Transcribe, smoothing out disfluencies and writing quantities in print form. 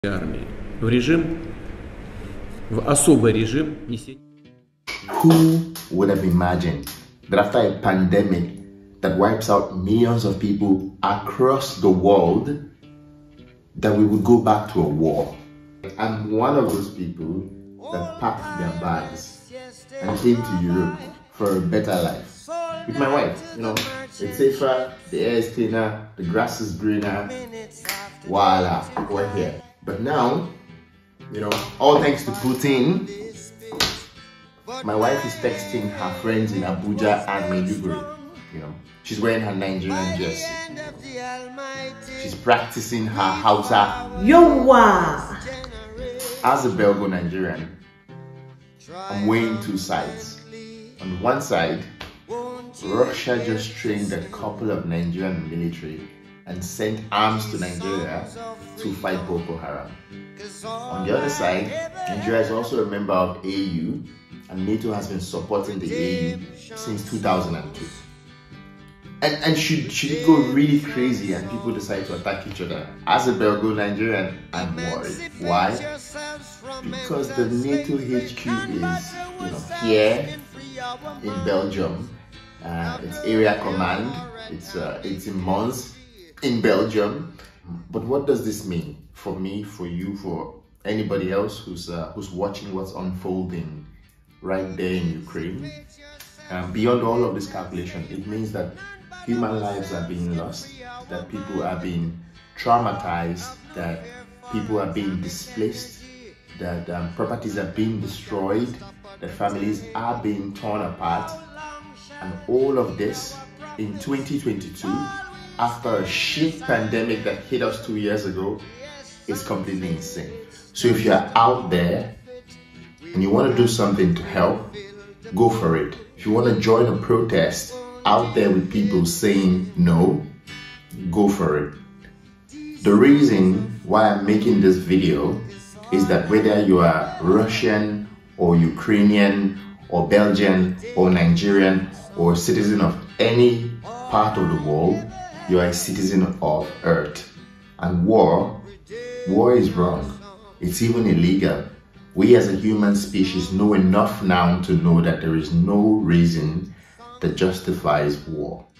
армии в особый режим несения. Who would have imagined that after a pandemic that wipes out millions of people across the world, that we would go back to a war? I'm one of those people that packed their bags and came to Europe for a better life. With my wife, you know, it's safer, the air is cleaner, the grass is greener, voila, we're here. But now, you know, all thanks to Putin, my wife is texting her friends in Abuja and Maiduguri. You know, she's wearing her Nigerian jersey. She's practicing her Hausa. Yowa! As a Belgo Nigerian, I'm weighing two sides. On one side, Russia just trained a couple of Nigerian military and sent arms to Nigeria to fight Boko Haram. On the other side, Nigeria is also a member of AU, and NATO has been supporting the AU since 2002. And should it go really crazy and people decide to attack each other? As a Belgo Nigerian, I'm worried. Why? Because the NATO HQ is, you know, here in Belgium. It's area command. It's in Mons in Belgium. But what does this mean for me, for you, for anybody else who's watching what's unfolding right there in Ukraine? Beyond all of this calculation, it means that human lives are being lost, that people are being traumatized, that people are being displaced, that properties are being destroyed, that families are being torn apart. And all of this in 2022, after a shit pandemic that hit us 2 years ago, is completely insane. So if you're out there and you want to do something to help, go for it. If you want to join a protest out there with people saying no, go for it. The reason why I'm making this video is that whether you are Russian or Ukrainian or Belgian or Nigerian or citizen of any part of the world, you are a citizen of Earth. And war is wrong. It's even illegal. We as a human species know enough now to know that there is no reason that justifies war.